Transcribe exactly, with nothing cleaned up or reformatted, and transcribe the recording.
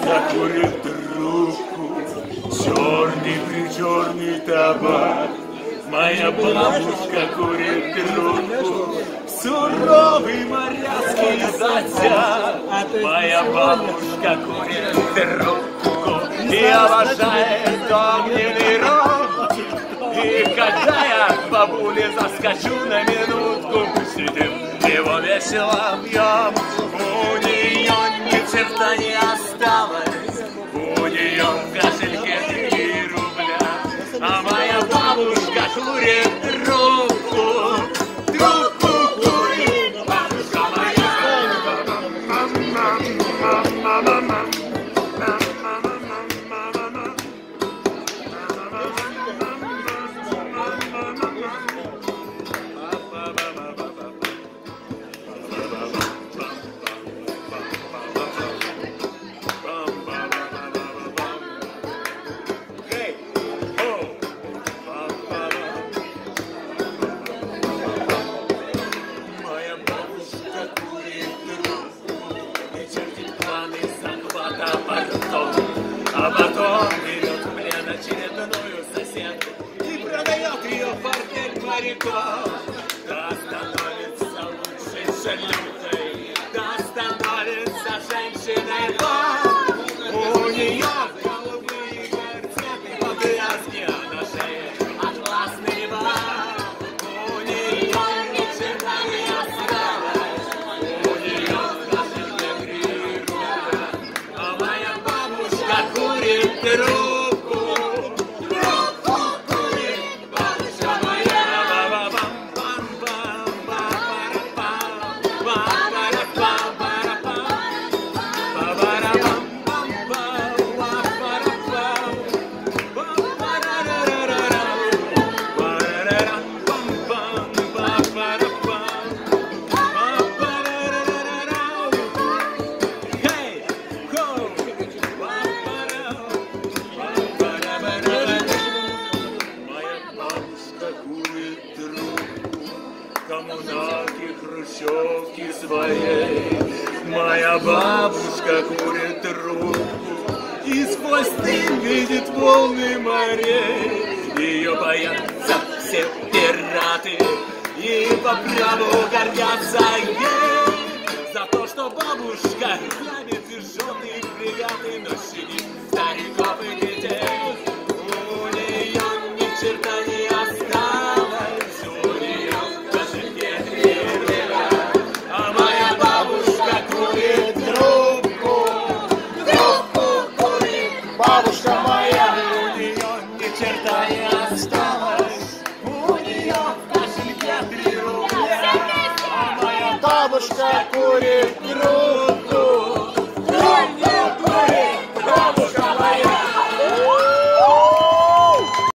бабушка курит трубку, черный-причерный табак. Моя бабушка курит трубку, суровый моряцкий затяг. Моя бабушка курит трубку и обожает огненный рот. И когда я к бабуле заскочу на минутку, сидим его весело пьем. У нее ни черта не осталось, у нее в кошельке три рубля, а моя бабушка курит трубку, трубку курит бабушка моя. А потом берет в плен очередную соседку и продает ее в артель моряков. Да становится лучшей шлюхой, да становится женщиной вон. У нее голубые картины, подвязки, а на шее атласный бак. У нее ни черта не осталось, у нее в кошельке три рубля, а моя бабушка курит трубку, трубку курит бабушка моя. Коммуналки, хрущевки своей. Моя бабушка курит трубку и сквозь дым видит волны морей. Ее боятся все пираты и по праву гордятся ей за то, что бабушка грабит и жжет их фрегаты, но щадит стариков и детей. У нее ни черта не осталось, у нее в кошельке три рубля, а моя бабушка курит трубку, трубку курит бабушка моя. У нее ни черта не осталось, у нее в кошельке три рубля, а моя бабушка курит трубку.